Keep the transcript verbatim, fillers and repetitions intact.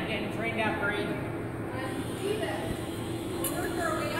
getting trained out breed. I see that. We're growing